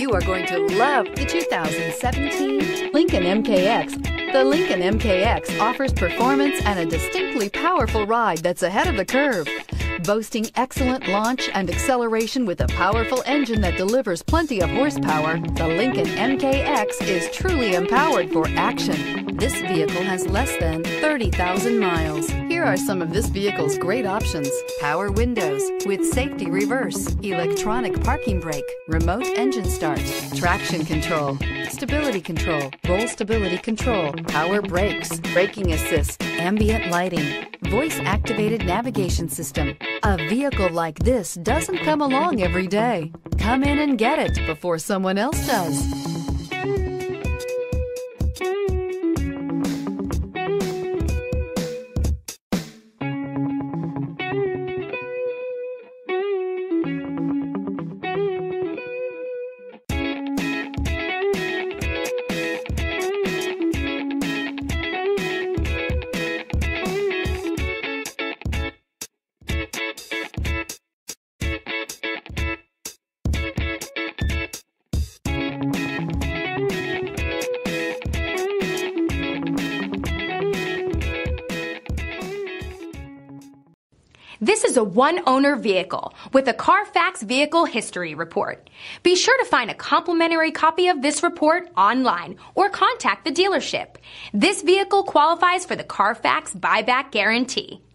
You are going to love the 2017 Lincoln MKX. The Lincoln MKX offers performance and a distinctly powerful ride that's ahead of the curve. Boasting excellent launch and acceleration with a powerful engine that delivers plenty of horsepower, the Lincoln MKX is truly empowered for action. This vehicle has less than 30,000 miles. Here are some of this vehicle's great options: power windows with safety reverse, electronic parking brake, remote engine start, traction control, stability control, roll stability control, power brakes, braking assist, ambient lighting, voice-activated navigation system. A vehicle like this doesn't come along every day. Come in and get it before someone else does. This is a one-owner vehicle with a CarFax Vehicle History Report. Be sure to find a complimentary copy of this report online or contact the dealership. This vehicle qualifies for the CarFax Buyback Guarantee.